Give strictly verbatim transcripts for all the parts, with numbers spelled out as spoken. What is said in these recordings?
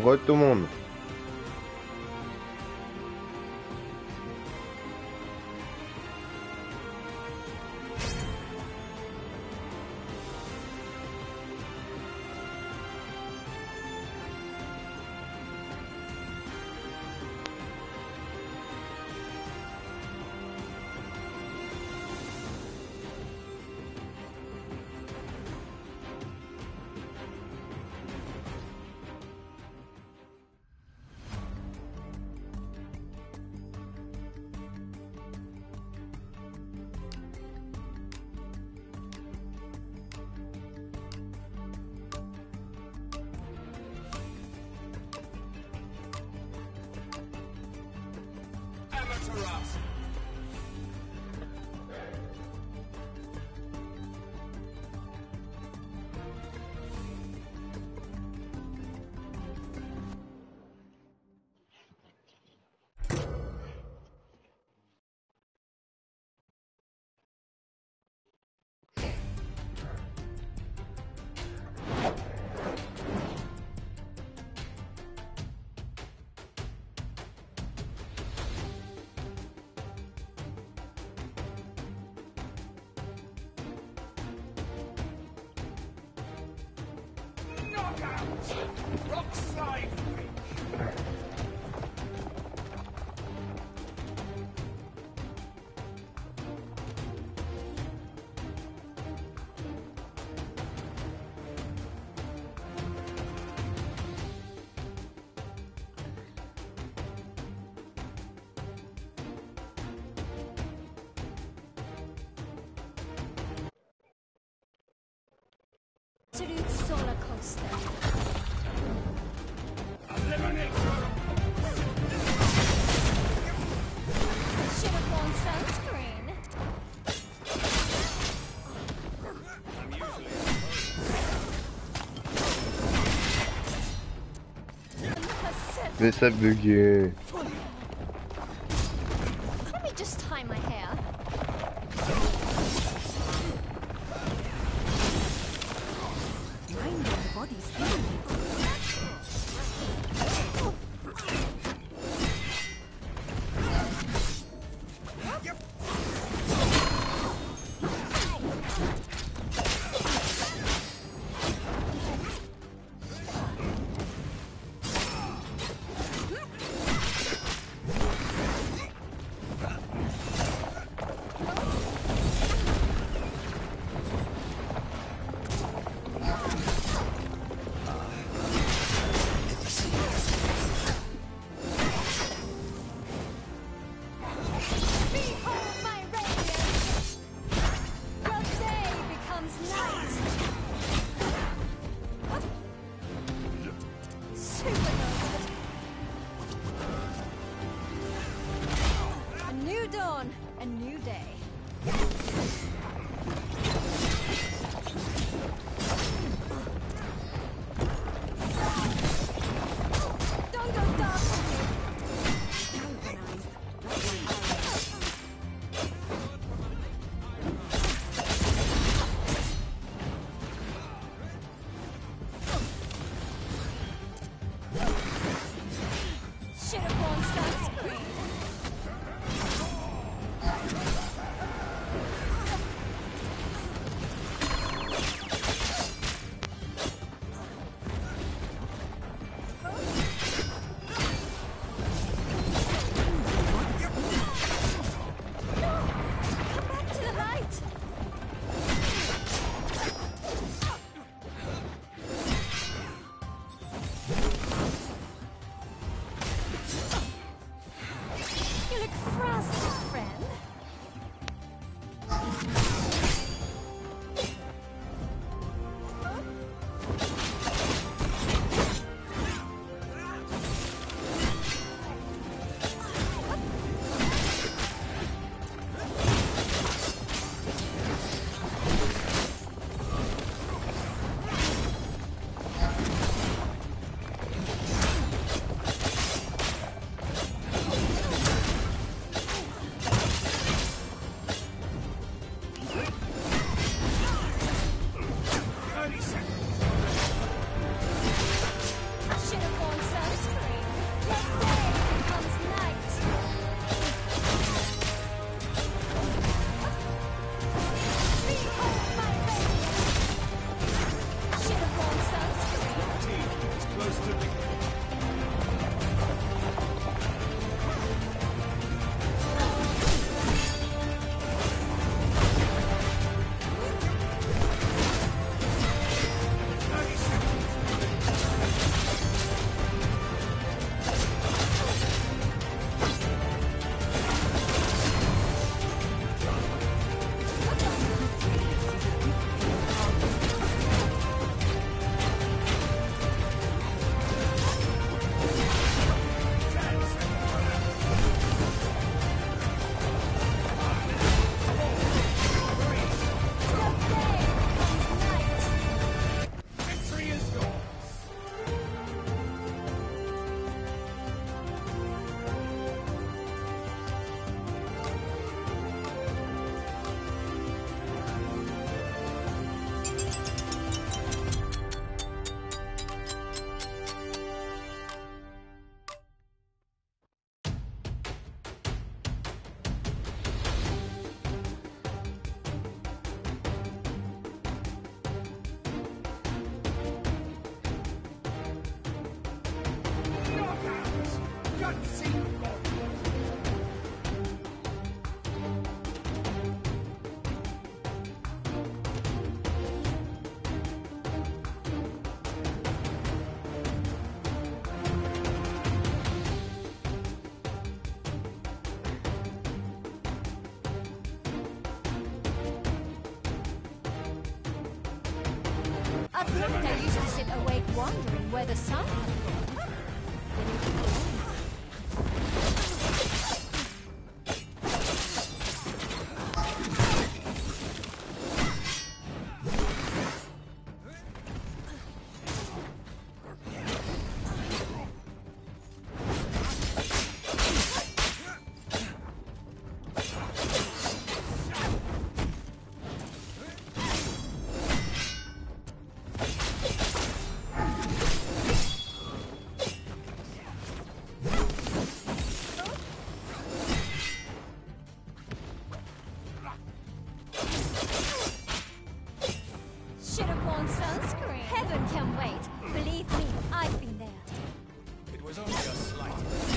Re tout le monde. Rock slide! Absolute solar coaster. Should have worn sunscreen. Mais ça bugué. Let me just tie my hair. Mind your body's At night I used to sit awake wondering where the sun had gone. Then it came. Should have worn sunscreen. Heaven can wait. Believe me, I've been there. It was only a slight.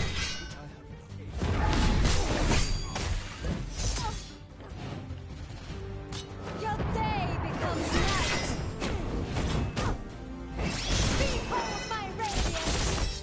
Your day becomes night. Behold my radiance.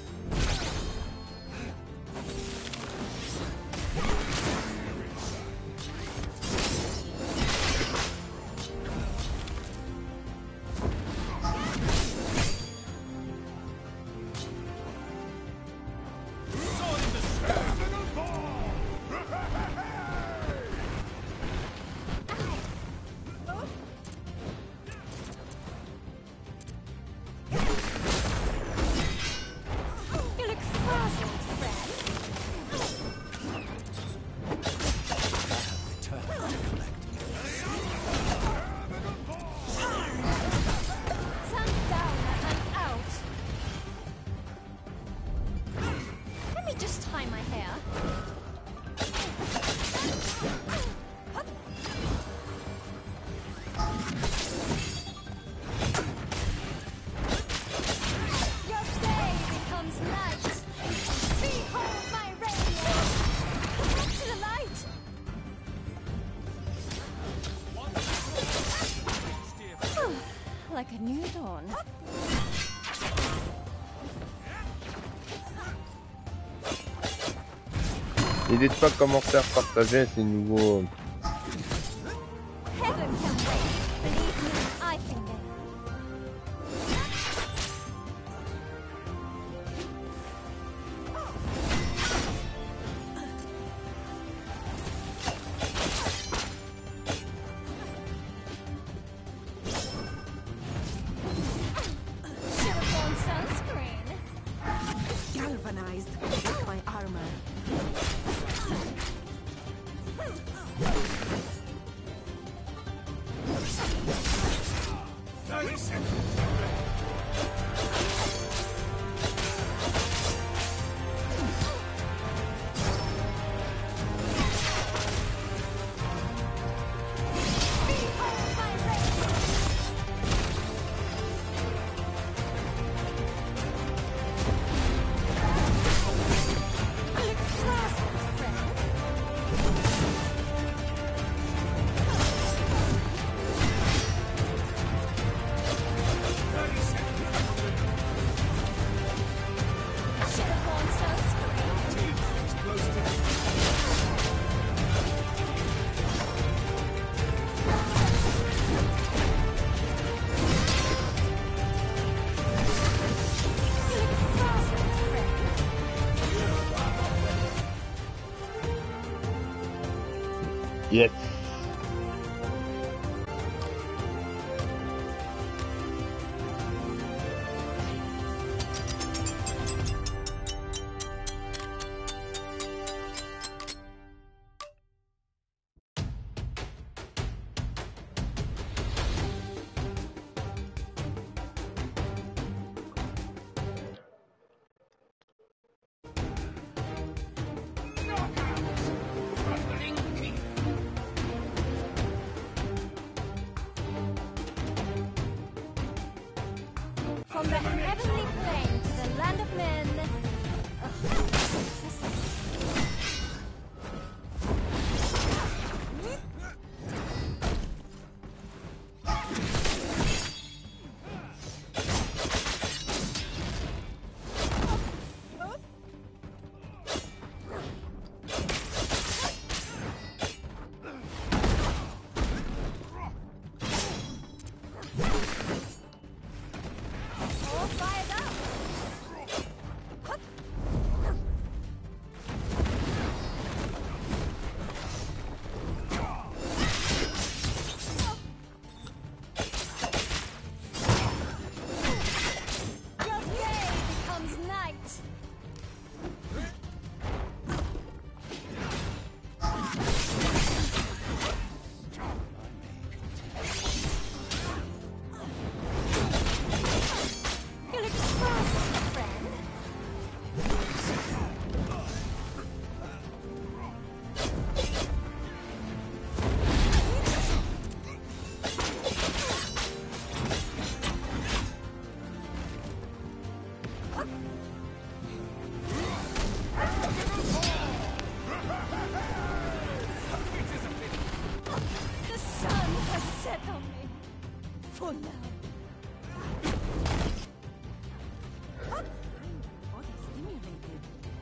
You look frazzled, friend. Sundowner and out. Let me just tie my hair. Your day becomes night. Behold my radiance. Come back to the light. Like a new dawn. N'hésite pas à commenter à partager, c'est nouveau. Heaven can wait. Believe me, I've been there. Should have worn sunscreen. Galvanized with my armor. thirty seconds. Behold my radiance. You look frazzled, friend. thirty seconds. Should have worn sunscreen. It's close to You look frazzled, friend. Yes. From the heavenly plane to the land of men. Ugh. Oh no. Body stimulated.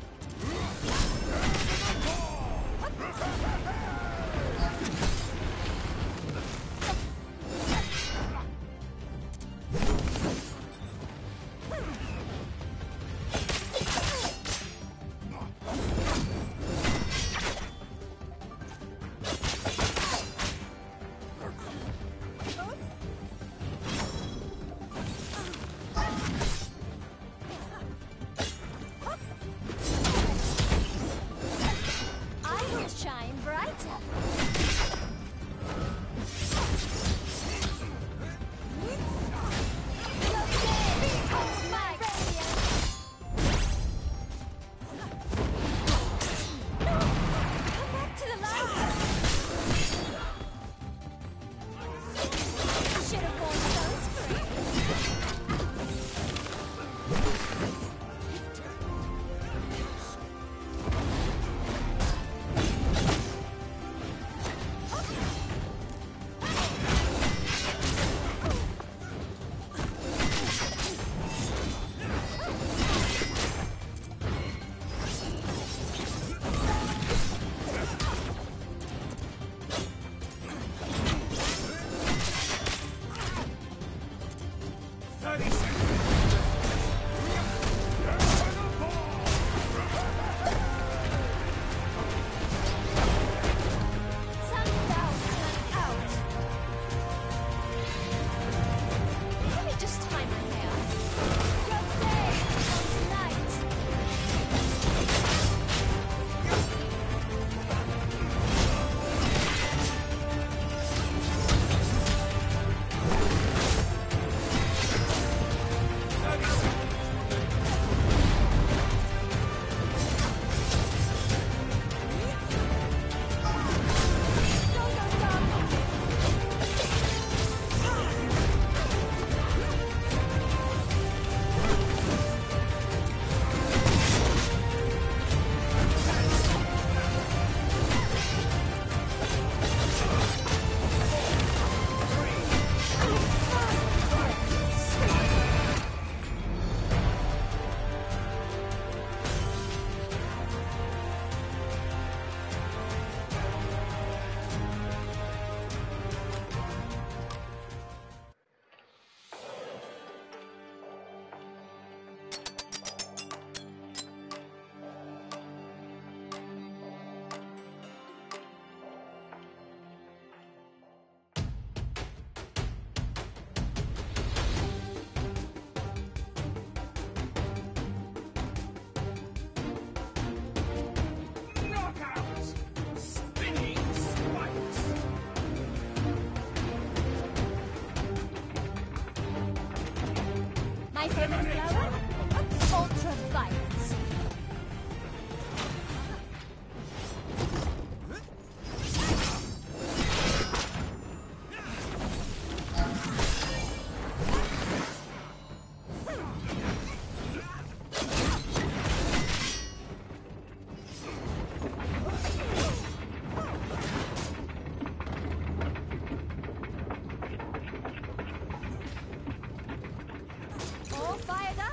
I will shine brighter. Your day becomes my radiance. Come back to the light. Should have worn sunscreen. thirty seconds. Sun down and out. Let me just tie my hair. Your day becomes night. Go, go, go. Knockout! Spinning spikes! My favorite flower? Ultraviolet. All fired up.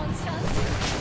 monsters.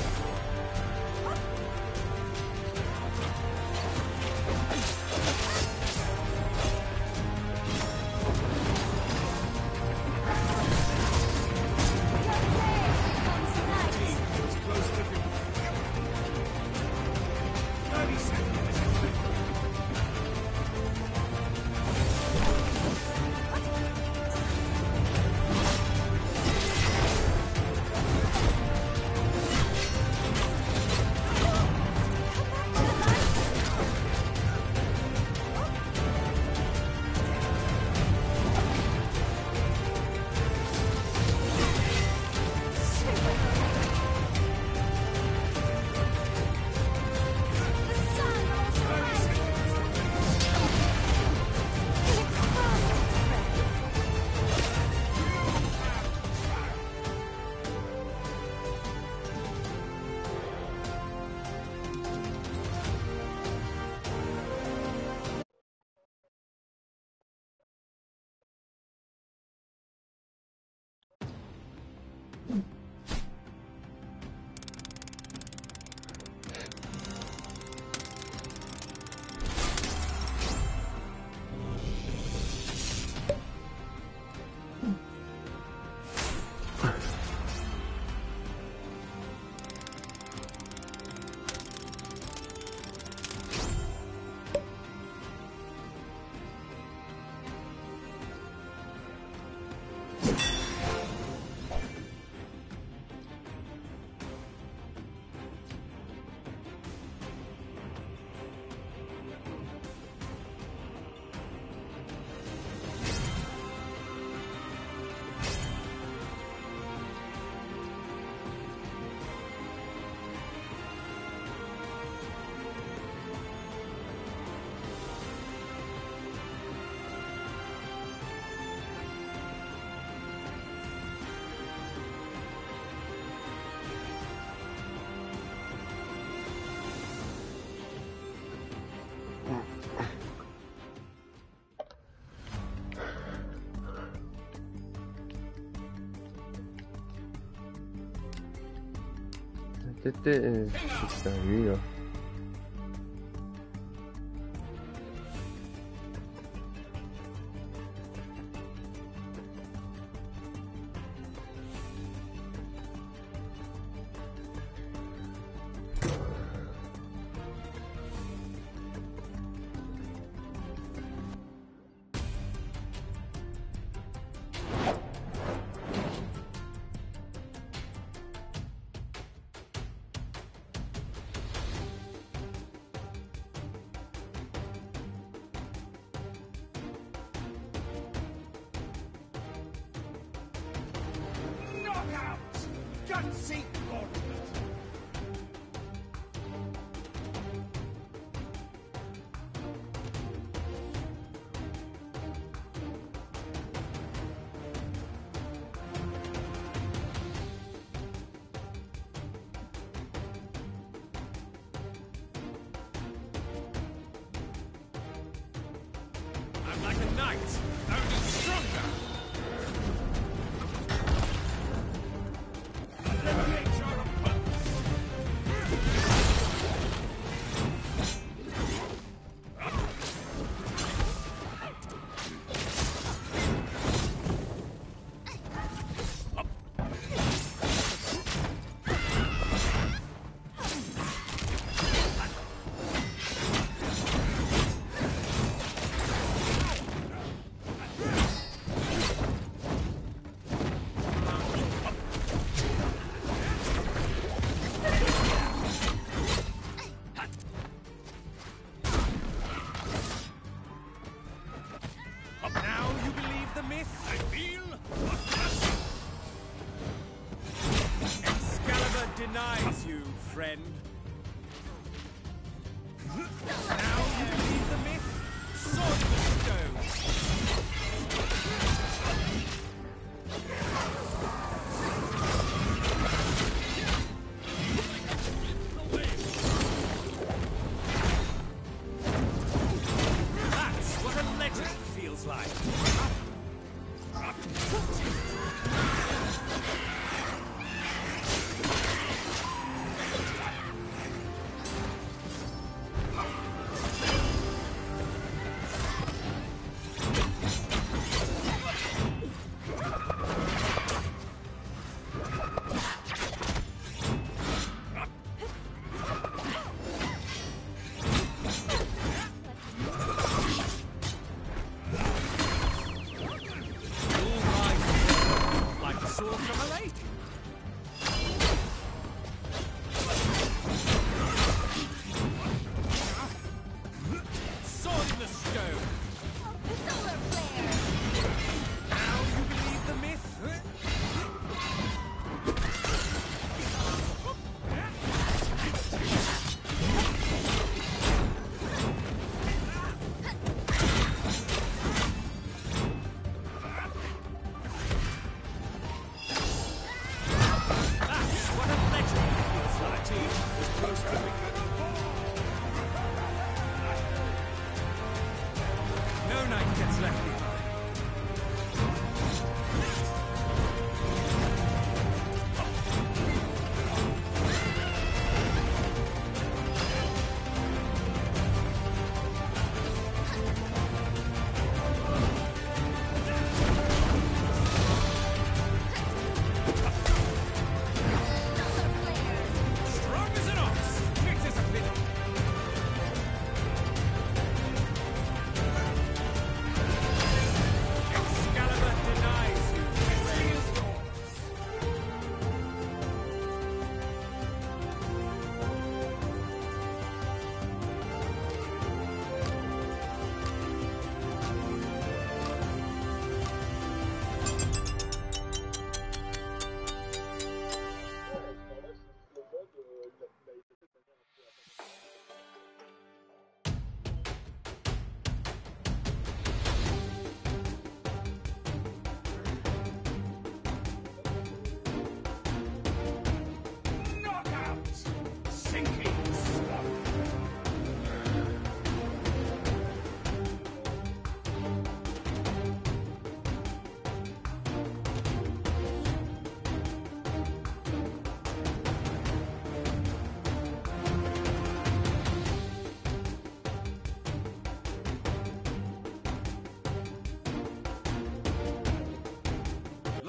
Este es extraño. Knockout! Gutsy Gauntlet! I'm like a knight, only stronger! Eliminate your opponents! Now you believe the myth? I feel Excalibur denies you, friend. Now you believe the myth? Sword of Stone. That's what a legend feels like.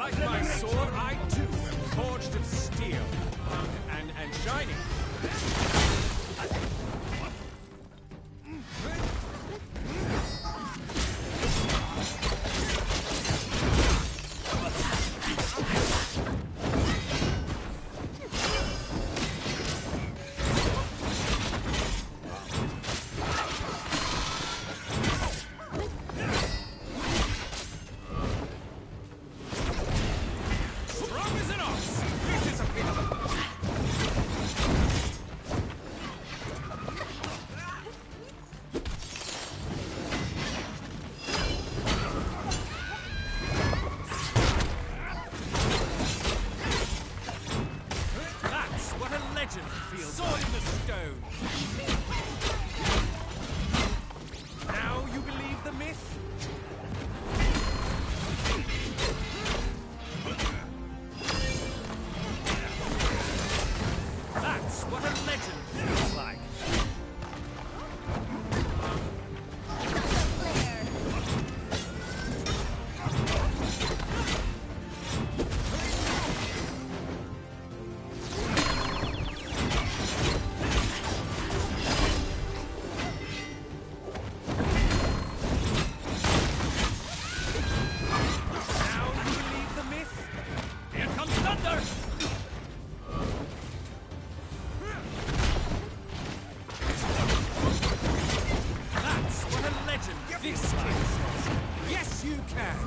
like my sword, I too am forged of steel. And, and shining. Strong as an ox. This is a bit of a That's what a legend feels. Sword in the stone. Now you believe the myth? That's what a legend feels like. Flare. Now you believe the myth? Here comes thunder! That's what a legend this king says. Yes, you can.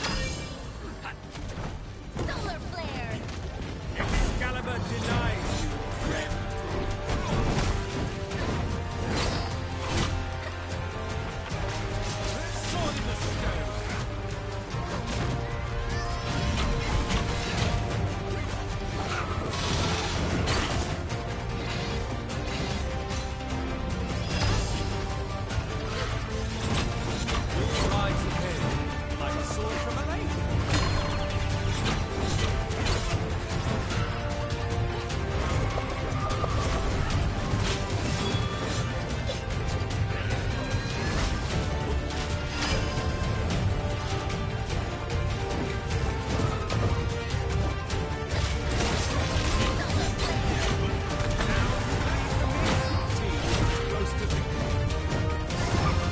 Solar flare. Excalibur denies you, friend. Sword in the stone. Rise ahead like a sword from a lady. Team close to victory.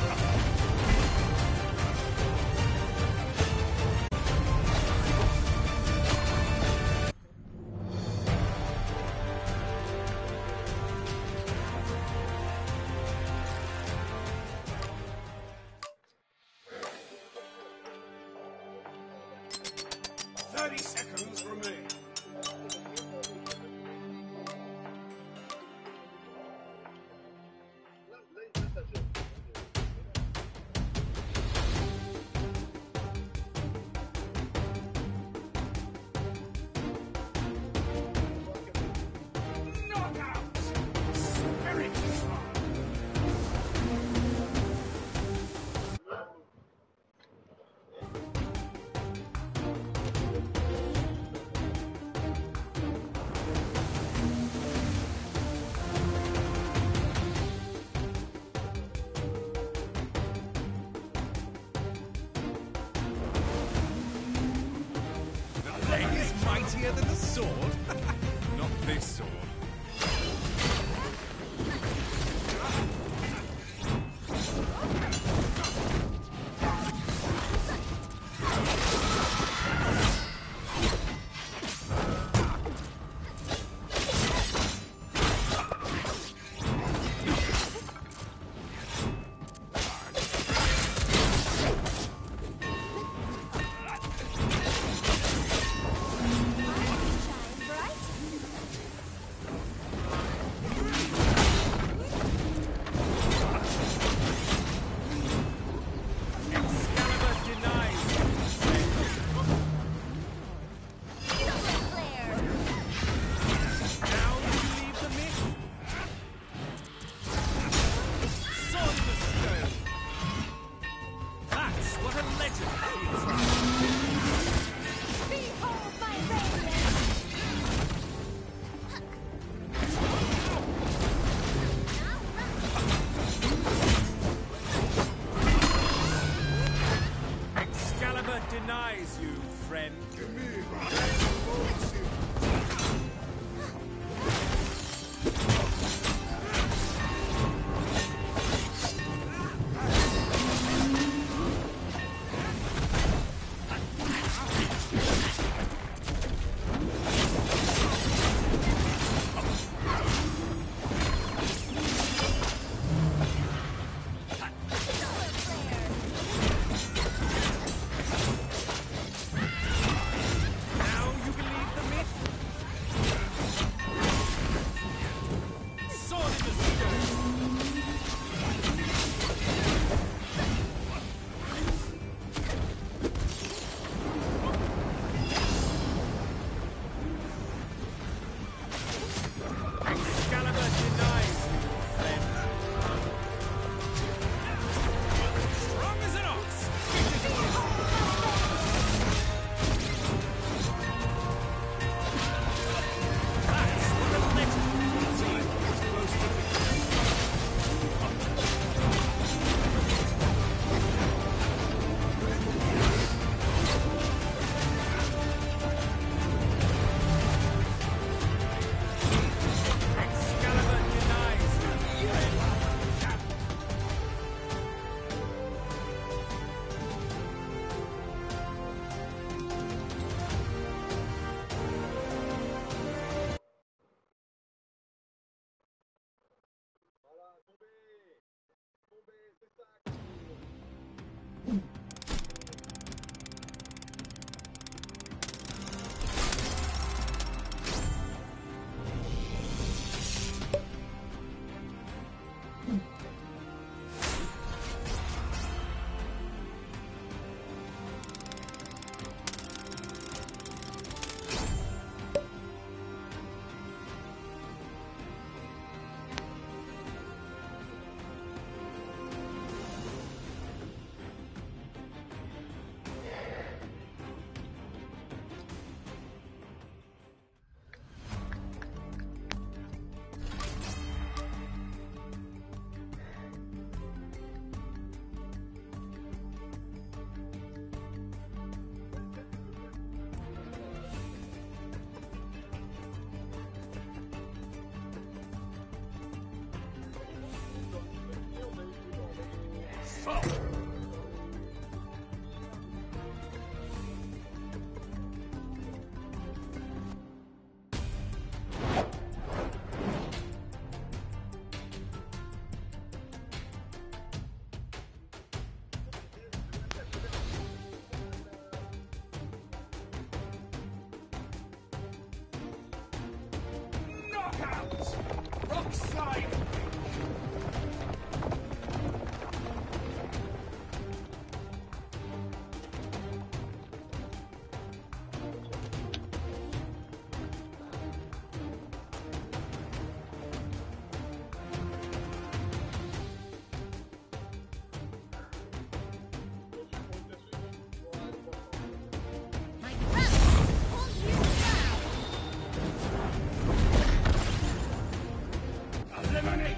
Thirty seconds remain. Knockout! Spirit Song! The blade is mightier than the sword. Not this sword. Shine Knockouts! Rock slide! My grandma calls you now. Eliminate!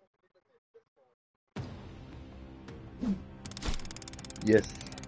Yes.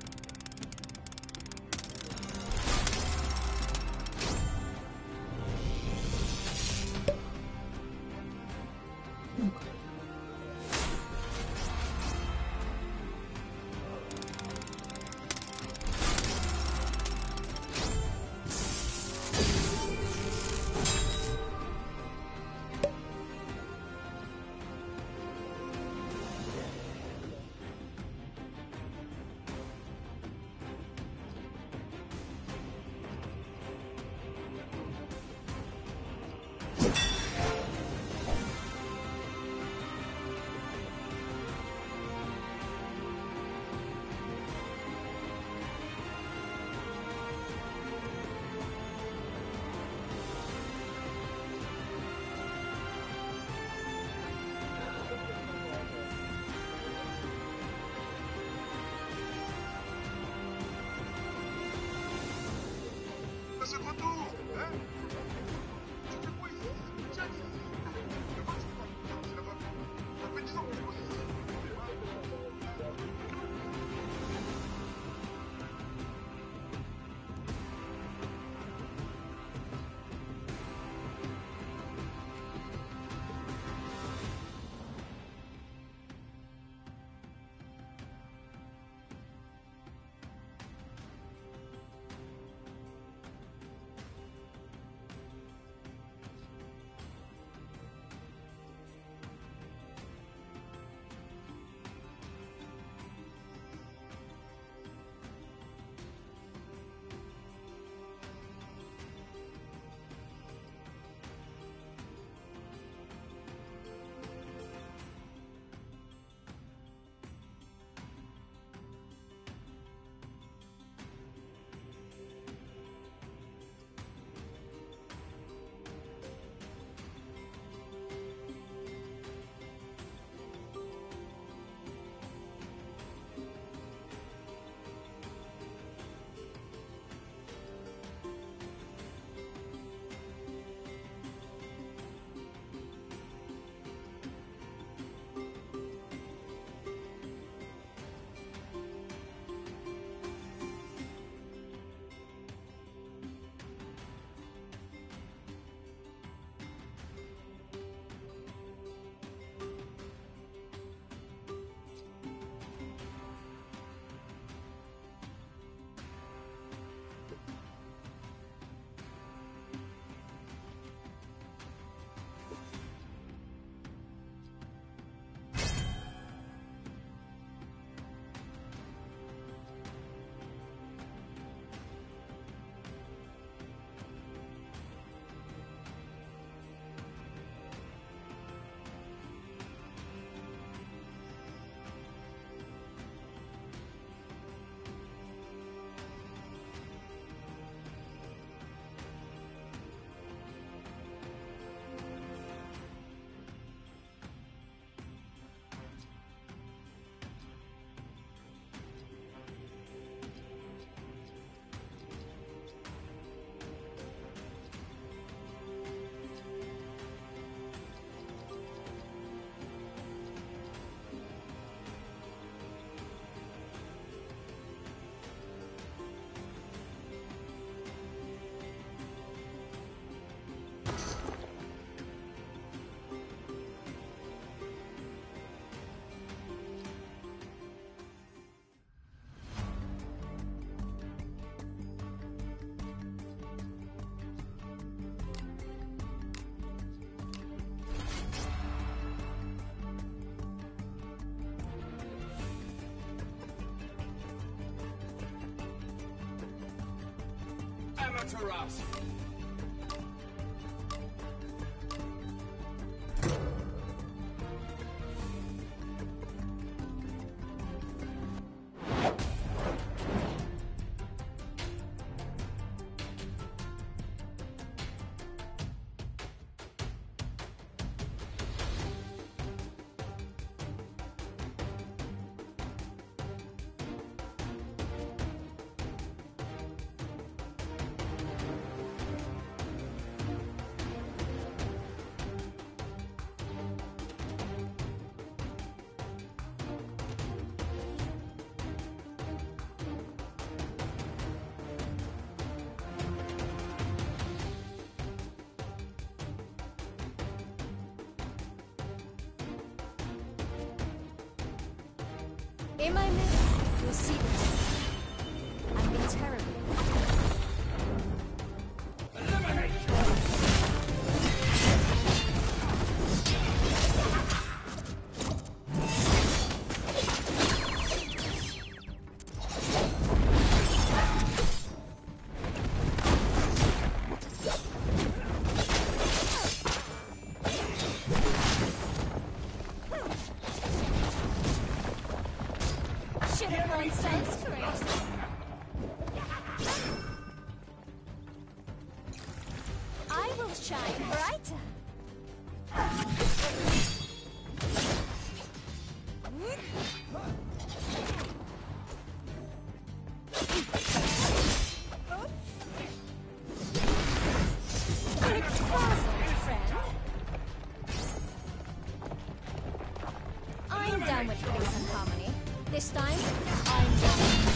C'est de retour, hein? Tu fais quoi ici? Tiens, là-bas, tu peux pas. C'est là-bas. Ça fait dix ans que je bosse ici. Amaterasu. In my mirror, you'll see the truth. I've been terribly. Should have worn sunscreen. I will shine brighter. Look puzzled, friend. I'm down with peace and harmony. This time, I'm down.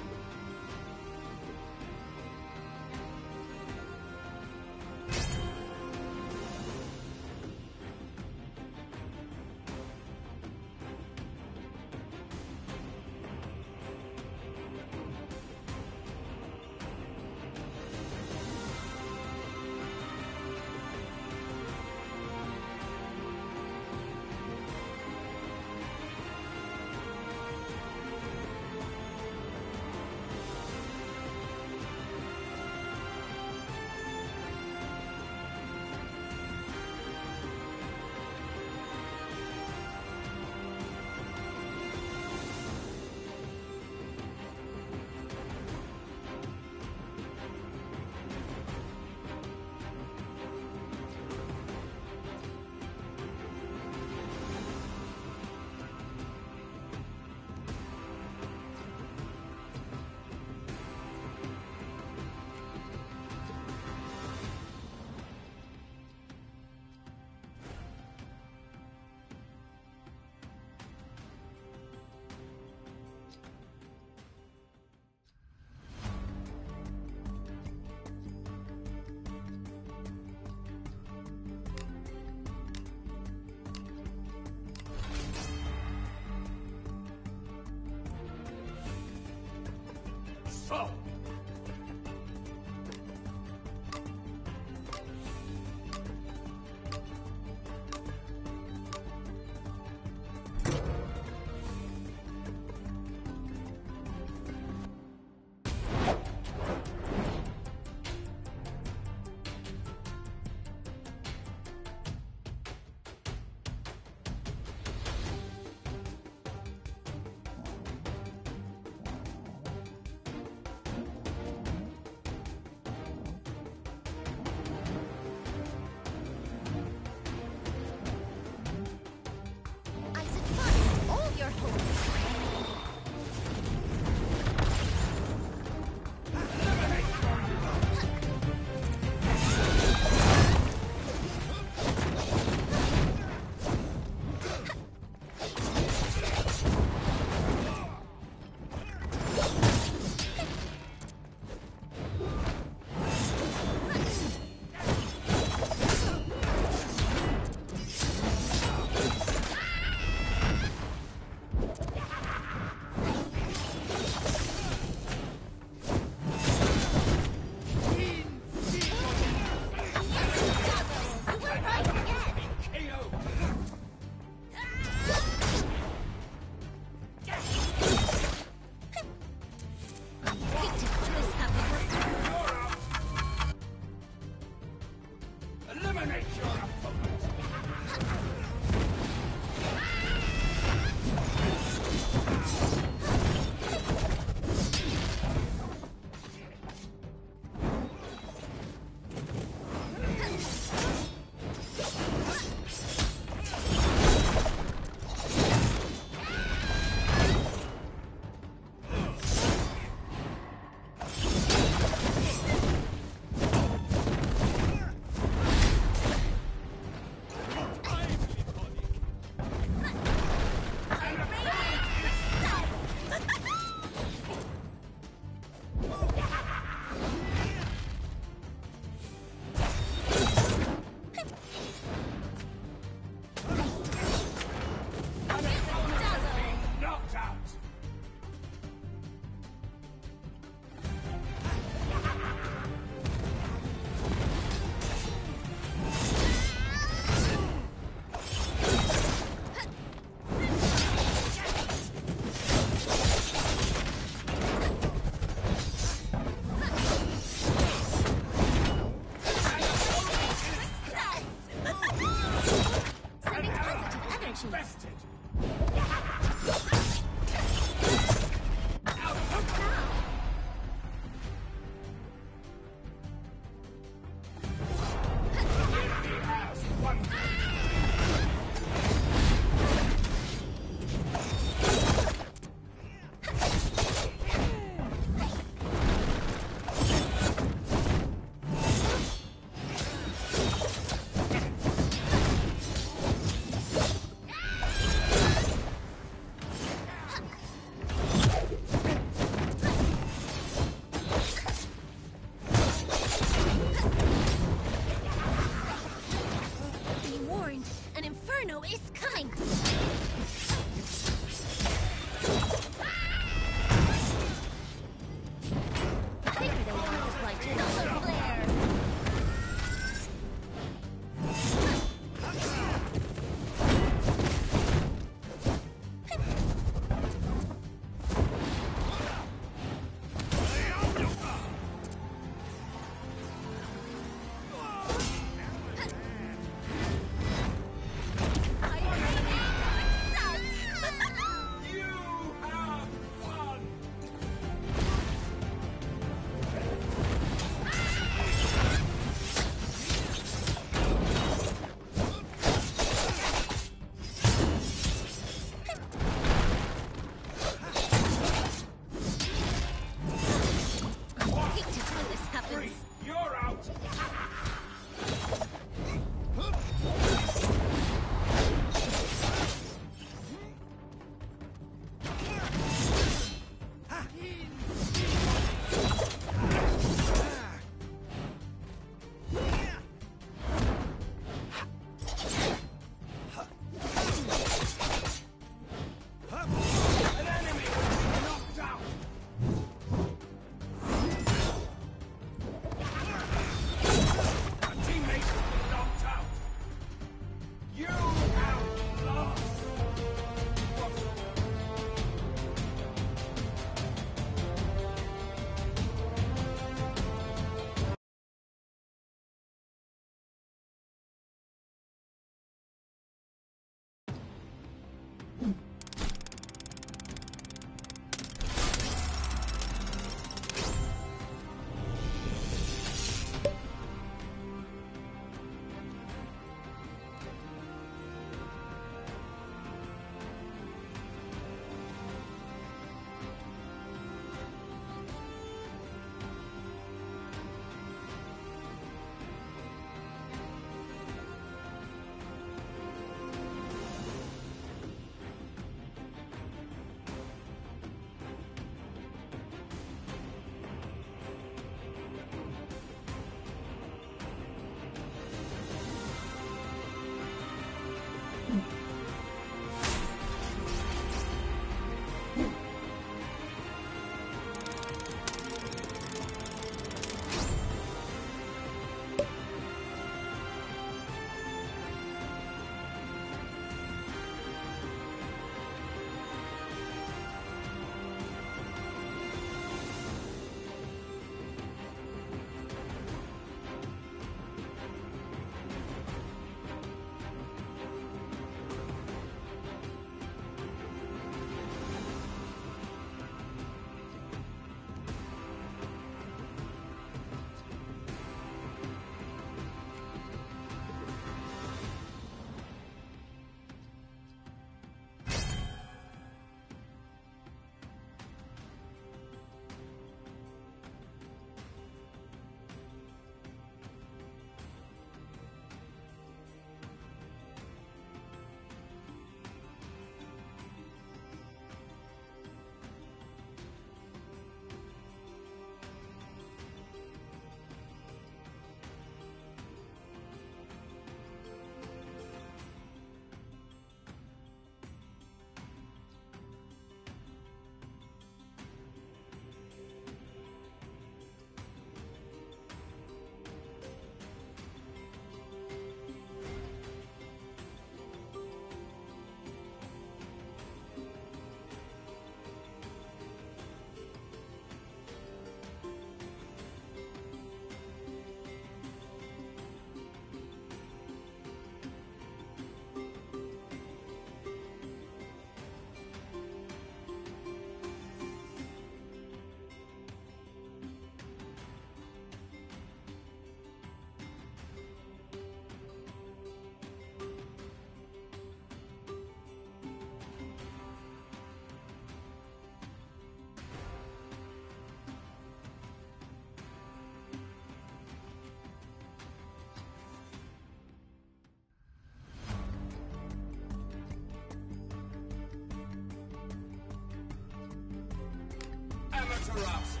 Amaterasu.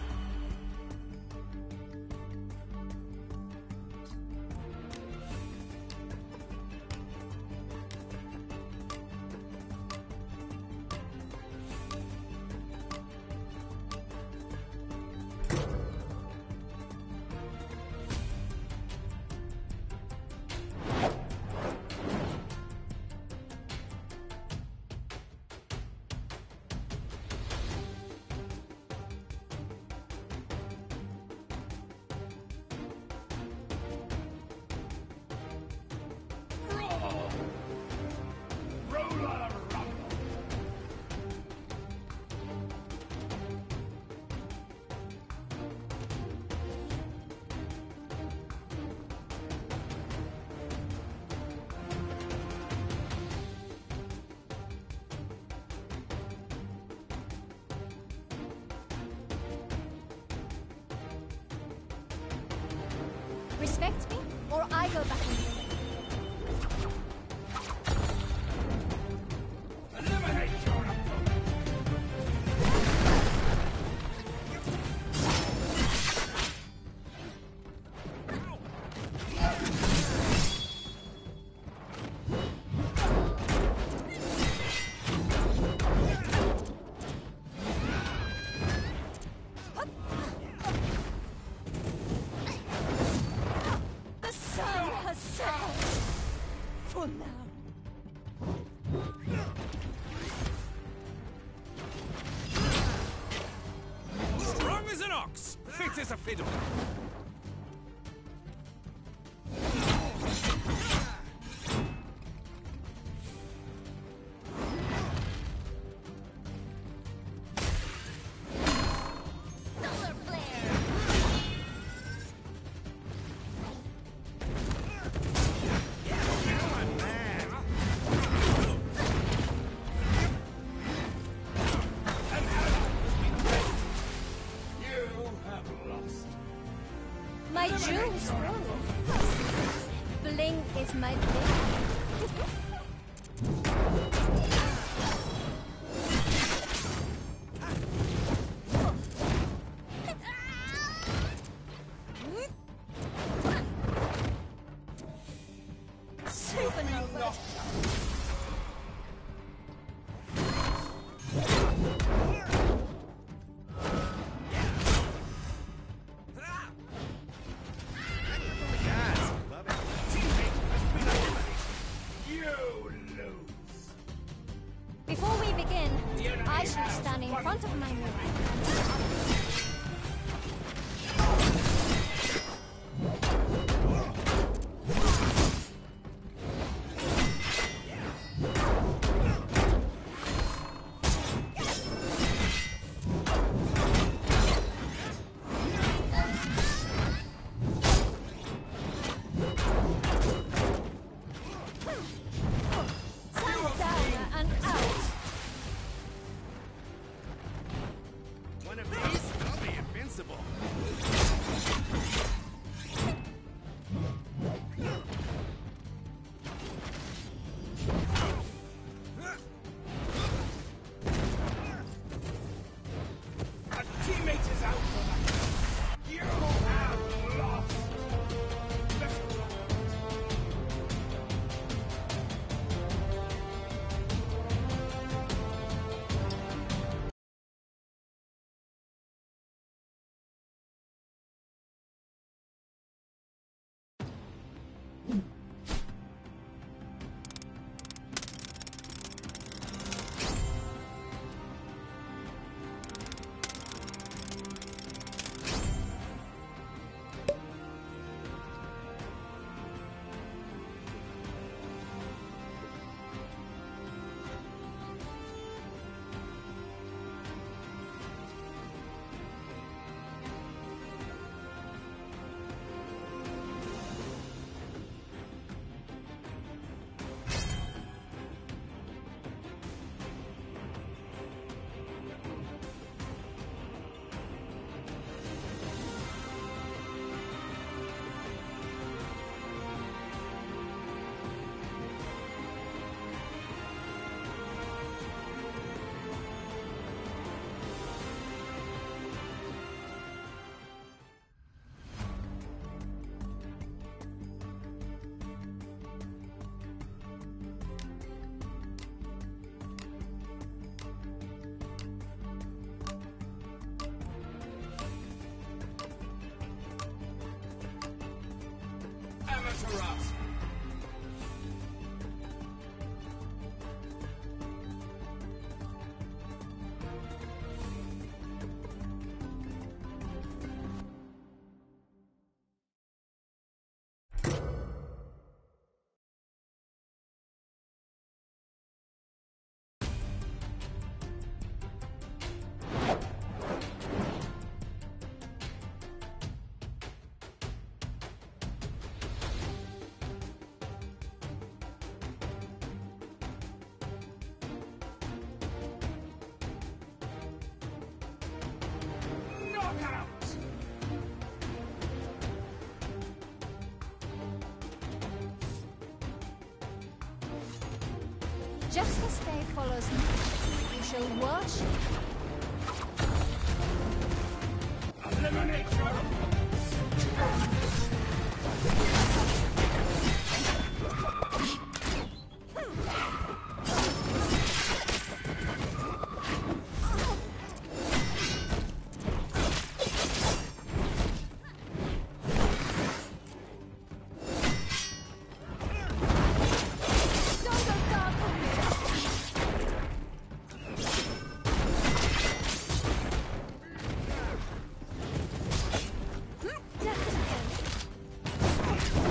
Respect me, or I go back on you. Eliminate your opponent. The sun has set. For now. Strong as an ox, fit as a fiddle. Solar flare. Now I'm mad. You have lost. My jewels roll. Bling is my bling. Supernova. You lose. Before we begin, I should stand in front of my mirror. Sound down and out. One of Amaterasu! Knockout! Just as day follows night, you shall worship. Eliminate your opponents! Don't go dark on me. Death again.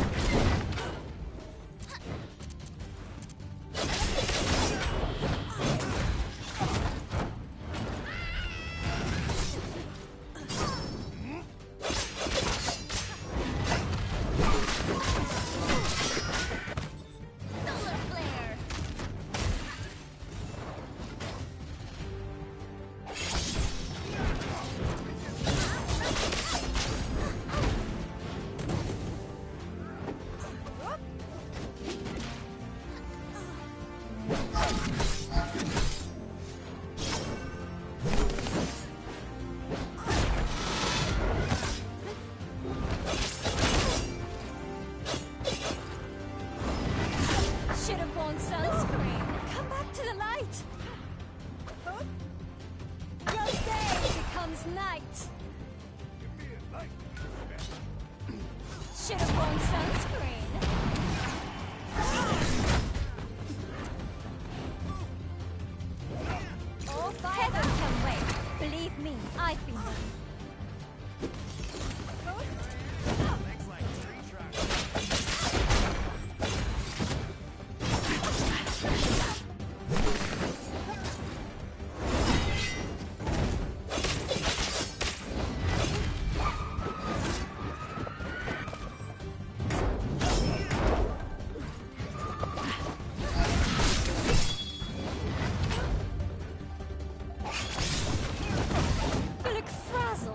Solar flare. Should have worn sunscreen. Come back to the light. Your day becomes night. Give me a light. Should have worn sunscreen. All fire can wait. Believe me, I've been there. Legs like tree trunks. You look frazzled.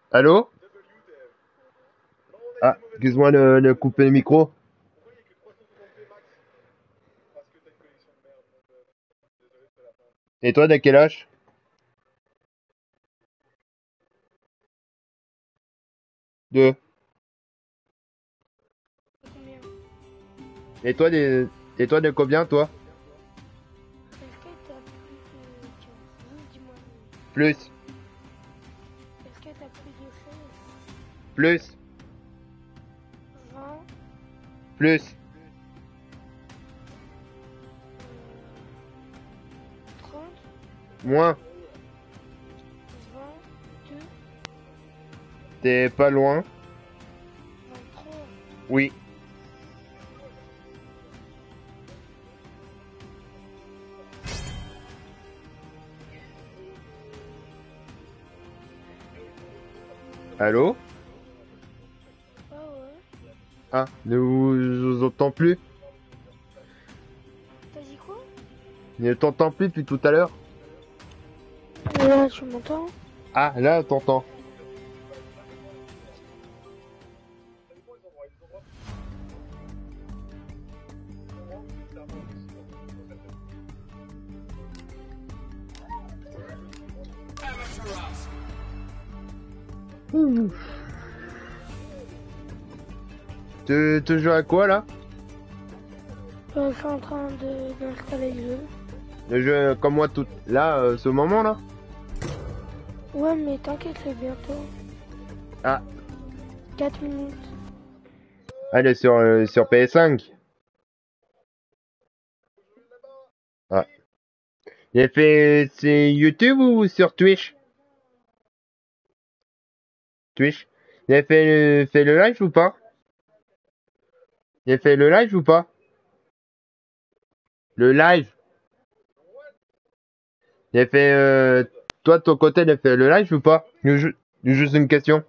Allô? Ah, excuse-moi de, de couper le micro. Et toi, de quel âge? Deux. Combien? Et toi, des... Et toi, de combien, toi? Est-ce que t'as plus de quinze? Oui, dis-moi. Plus. Est-ce que t'as plus de seize? Plus. vingt? Plus. trente? Moins. vingt-deux? T'es pas loin? vingt-trois? Oui. Allô? Ah ouais? Ah, ne vous, je vous entends plus? T'as dit quoi? Ne t'entends plus depuis tout à l'heure? Là, tu m'entends? Ah, là, t'entends. Tu, tu joues à quoi, là? Euh, je suis en train de- d'installer le jeu. Le jeu comme moi tout... Là, euh, ce moment-là? Ouais, mais t'inquiète, c'est bientôt. Ah, quatre minutes. elle est sur, euh, sur P S cinq. Ah. Il a fait... C'est YouTube ou sur Twitch? Twitch. Il a fait le, fait le live ou pas? Il a fait le live ou pas? Le live. Il a fait... Euh... Toi, de ton côté, il a fait le live ou pas? Ju- Juste une question.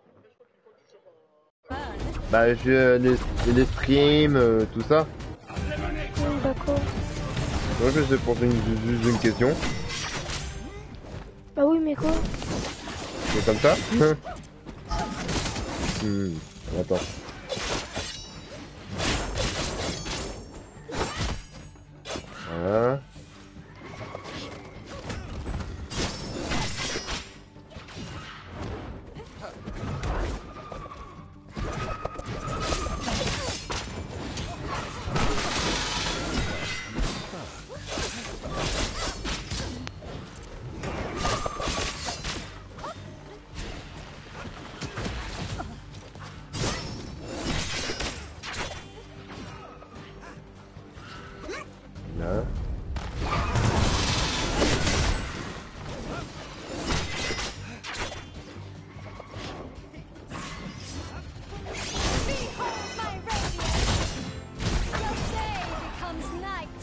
Bah, je... Les, les streams, euh, tout ça. Oui, d'accord. Moi, je sais pour une, juste une question. Bah oui, mais quoi? C'est comme ça? Hmm, attends. Voilà. Là. Behold my radiance! Your day becomes night!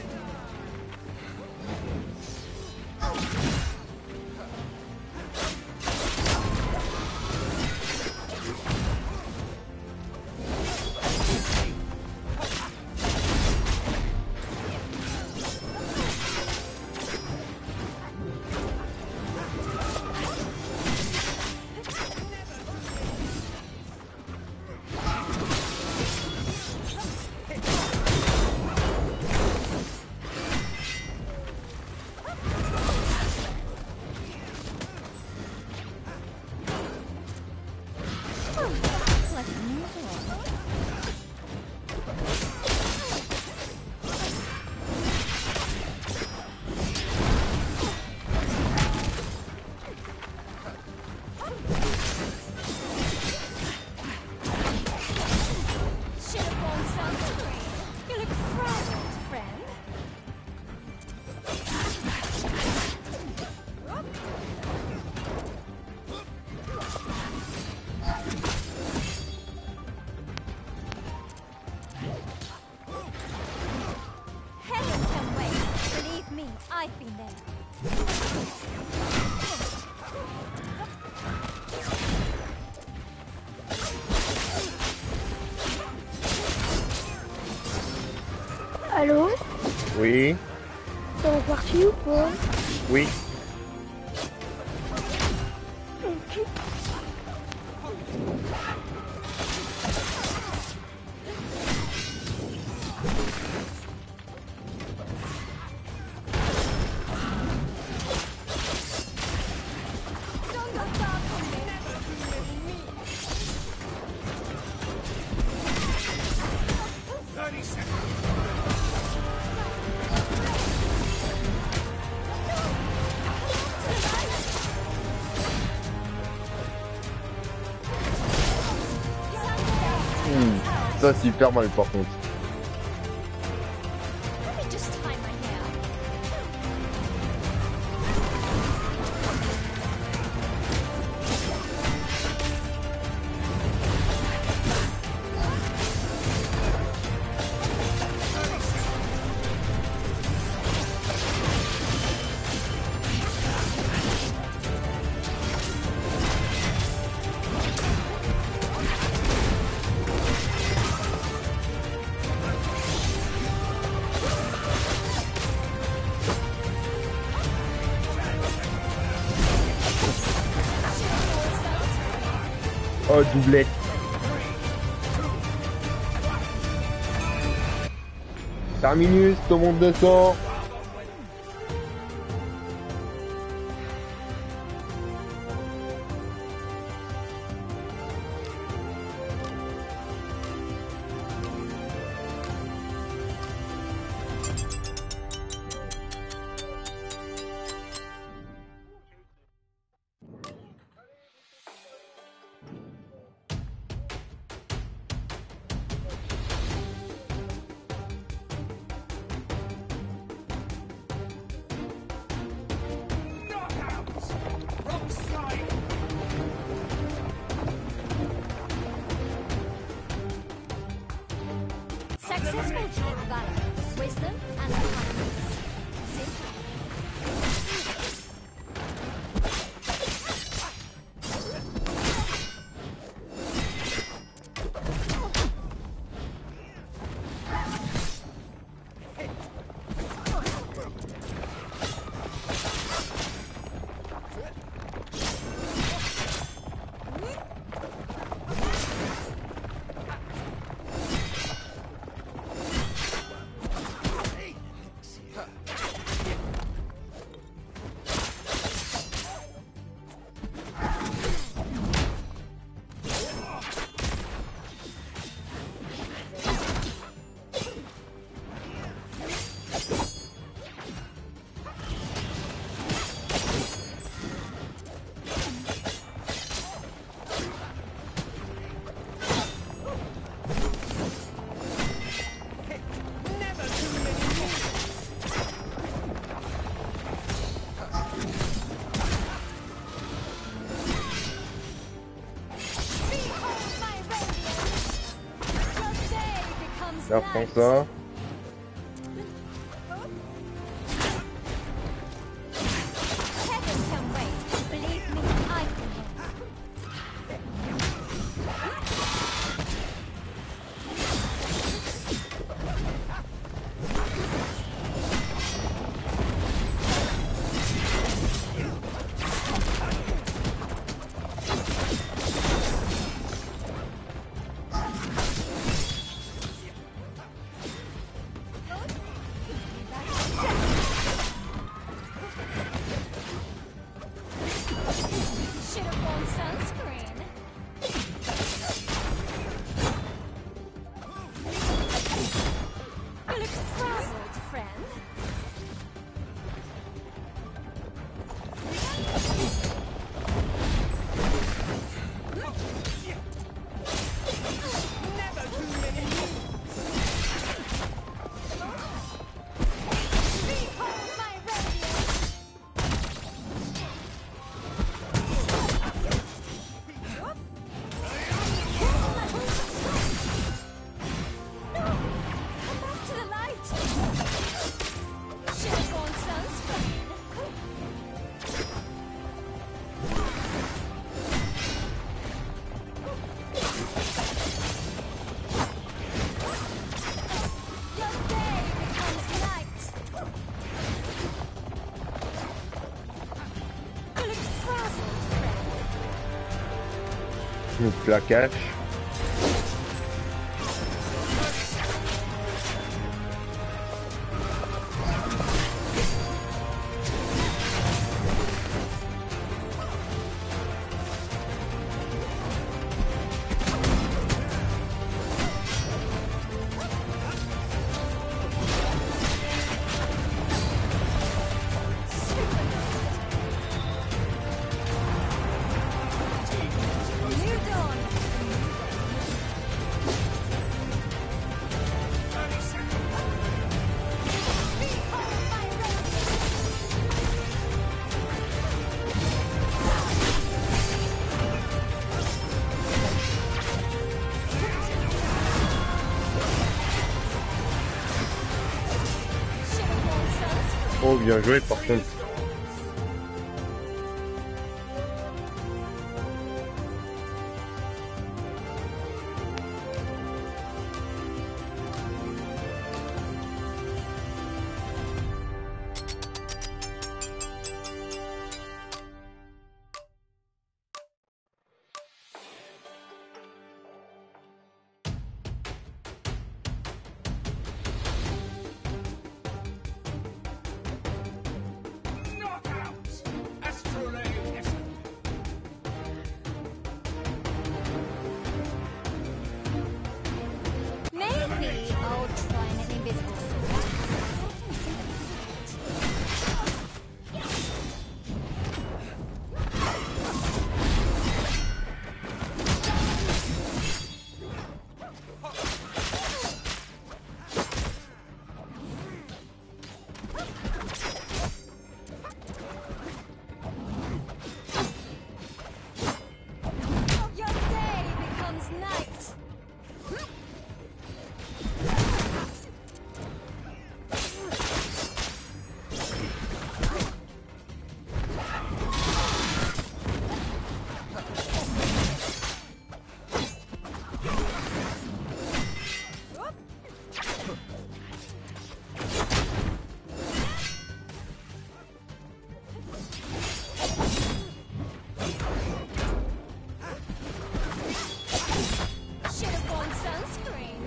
It's like a new dawn. Should have worn sunscreen. You look frazzled, friend. Heaven can wait. Believe me, I've been there. Allô? Oui. T'es reparti ou pas? Oui. Ok. Ça, super mal par contre. Let me just tie my hair. Oh, doublette. Terminus, ton monde de sang. Knockouts! Rock slide! Successful Jin Valor, wisdom and kindness. Simple. Behold my radiance. Your day becomes Là, prends light. ça. Heaven can wait. Believe me, I can wait. Should have worn sunscreen. You look frazzled, friend. Never too many Behold my radiance. No! Come back to the light! Should have worn sunscreen. Your day becomes light. You look frazzled, friend. Une plaquage. New dawn. Oh, bien joué par contre. Knockout! Astrolabe Esper. Maybe I'll try an invisible sword. Your day becomes night. Should have worn sunscreen.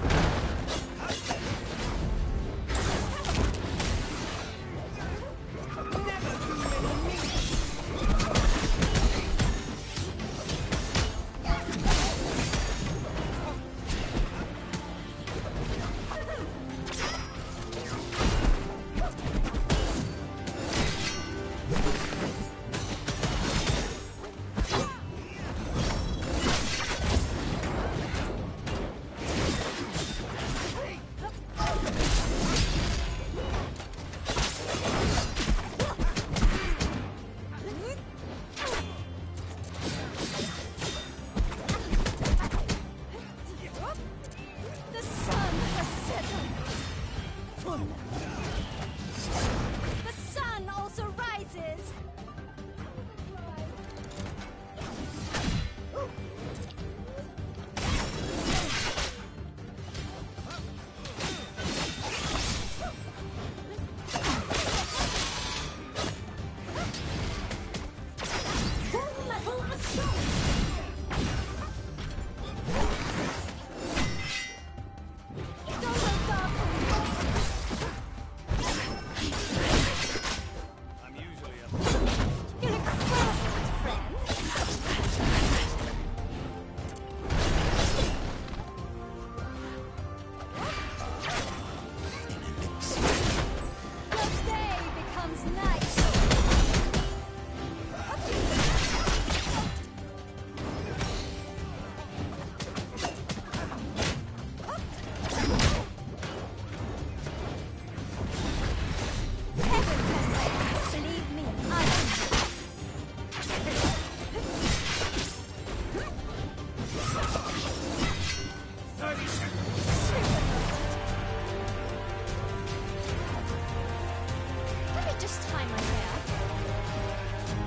The sun has set. The sun also rises. Full metal assault. Don't look dark. I'm usually a You look frazzled, friend. Your day becomes night. Heaven can wait. Believe me, I can. thirty seconds. Let me just tie my hair.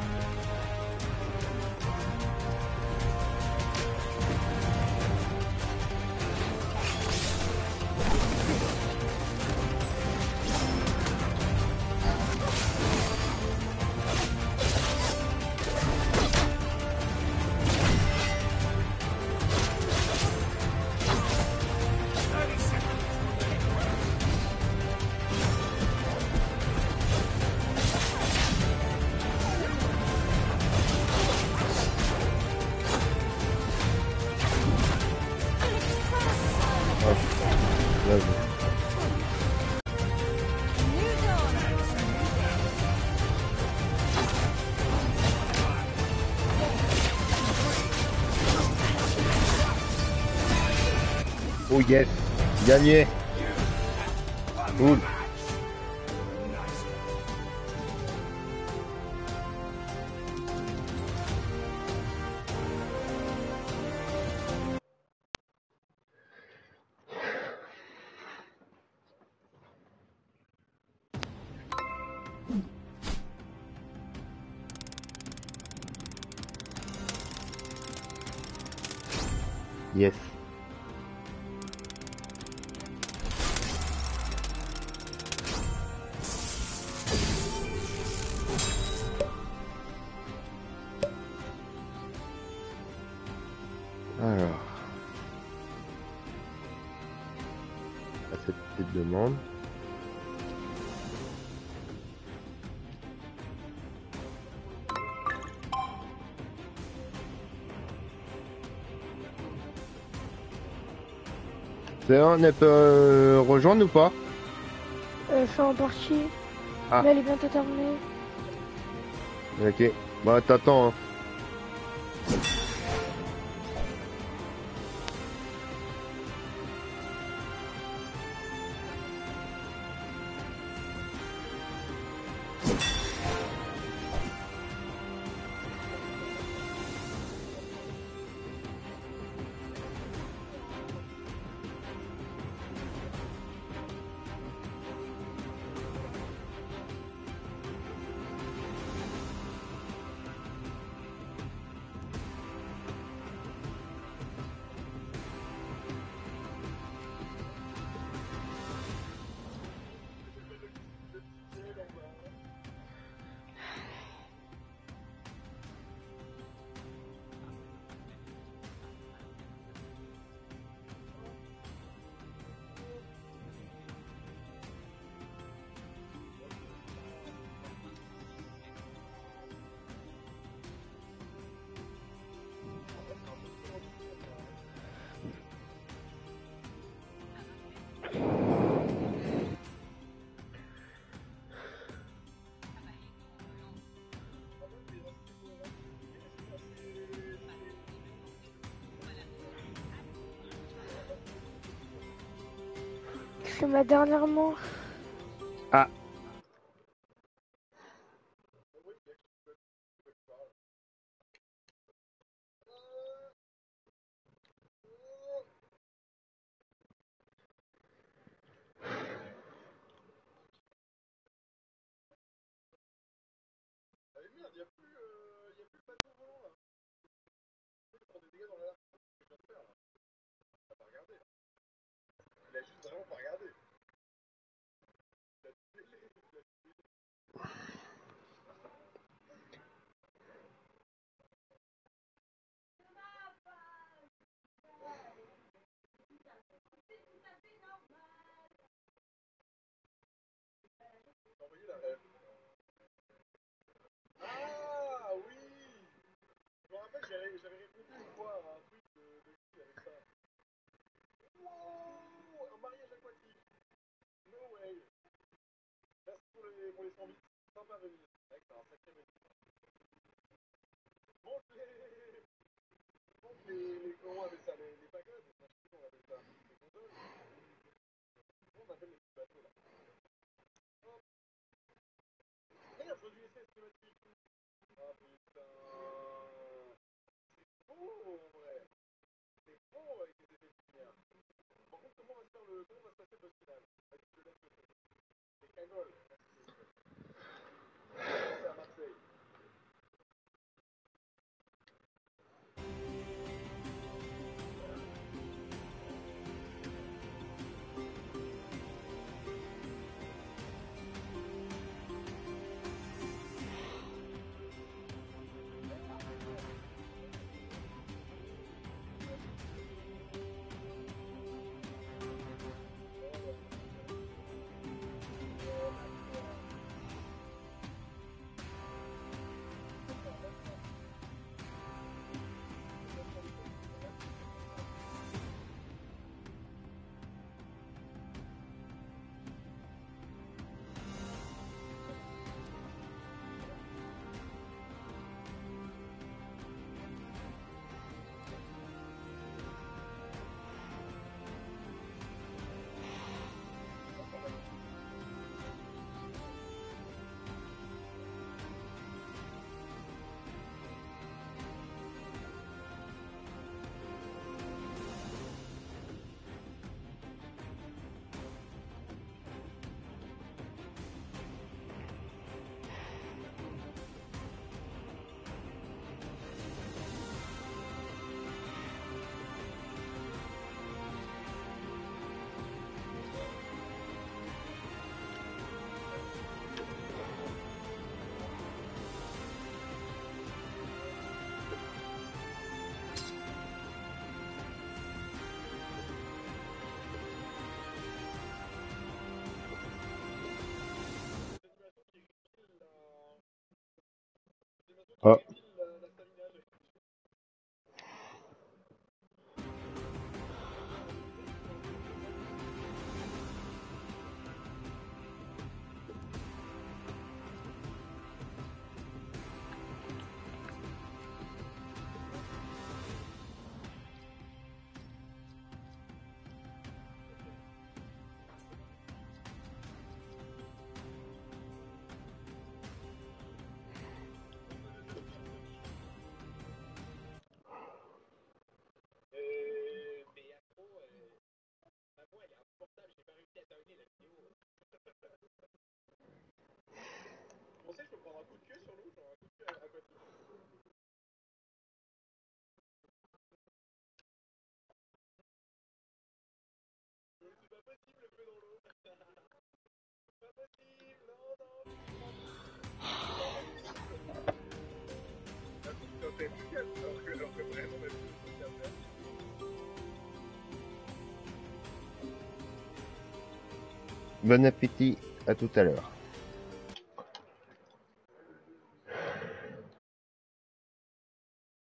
thirty seconds. You look frazzled. Bien joué. New dawn. Oh yes, gagné. Cool. Yes. Alors. À cette petite demande. C'est bon, elle peut euh, rejoindre ou pas? Euh, je suis en partie. Ah. Mais elle est bientôt terminée. Ok. Bah t'attends. Hein. C'est ma dernière manche. Ah. Ah oui. Je me rappelle, j'avais j'avais répondu une fois à un truc de, de qui avec ça. Wow, un mariage aquatique. No way. Merci pour les, pour les cent bits. Sympa venir. Mec, c'est un sacré mec. Monte les... Monte les... les... Comment on appelle ça? Les, les pagodes? Enfin, je sais pas comment on appelle ça. Les gondoles? Comment on appelle les petits bateaux là? Hop. Regarde, je du S S thématique. Ah putain. C'est beau en vrai. C'est beau avec les effets de lumière. Par contre, comment va se faire le... Comment va se passer le boss final? Vas-y, je te laisse le truc. C'est cagole. C'est à Marseille. Oh. Bon appétit, à tout à l'heure.